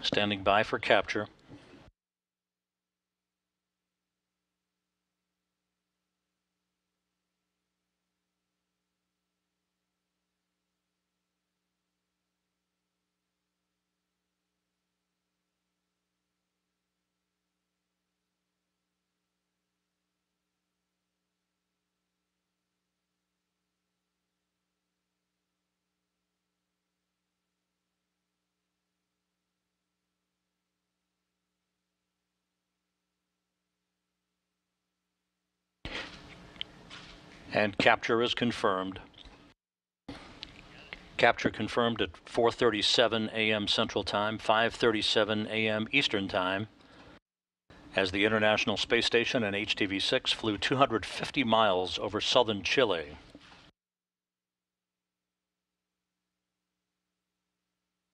Standing by for capture. And capture is confirmed. Capture confirmed at 4:37 a.m. Central Time, 5:37 a.m. Eastern Time, as the International Space Station and HTV-6 flew 250 miles over southern Chile.